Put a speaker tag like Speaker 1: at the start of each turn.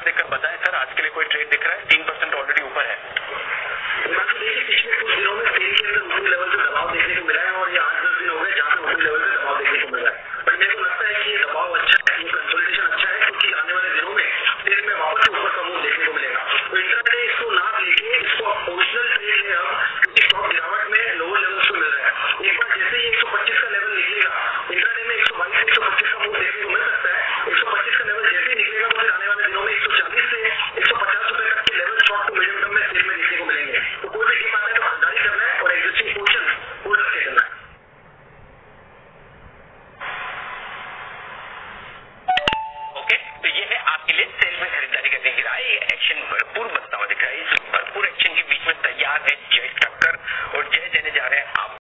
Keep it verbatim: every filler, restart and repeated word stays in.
Speaker 1: देखकर बताएं सर, आज के लिए कोई ट्रेड दिख रहा है? तीन परसेंट ऑलरेडी ऊपर है।
Speaker 2: देखिए पिछले कुछ दिनों में सेल के अंदर ऊपरी लेवल पे दबाव देखने को मिला है और ये आठ दस दिन हो गए जहाँ पे ऊपरी लेवल पे दबाव देखने को मिला है। पर मेरे को लगता है कि ये दबाव अच्छा है, ये कंसोलिडेशन अच्छा है, क्योंकि आने वाले दिनों में सेल में वापस से ऊपर का मूव देखने को मिलेगा। तो इंट्राडे इसको ना लेके इसको पोजिशनल ट्रेड ले अब, क्योंकि स्टॉक गिरावट में लोअर लेवल्स पे मिल रहा है। एक बार जैसे ही एक सौ पच्चीस का लेवल निकलेगा, इंट्राडे में एक सौ बाईस एक सौ पच्चीस का मूव देखने को मिल सकता है। एक सौ पच्चीस का लेवल जैसे ही निकलेगा तो फिर आने वाले दिनों में एक सौ चालीस से एक सौ पचास रुपए तक के level short to medium term में सेल में देखने को मिलेंगे। तो कोई भी टीम आता है तो खरीदारी करना है और एग्जिस्टिंग पोजीशन होल्ड करके करना है।
Speaker 1: ओके, तो ये है आपके लिए सेल में खरीदारी करने की राय। एक्शन भरपूर बनता हुआ दिख रहा है। इस भरपूर एक्शन के बीच में तैयार है जय टक्कर और जय देने जा रहे हैं आप।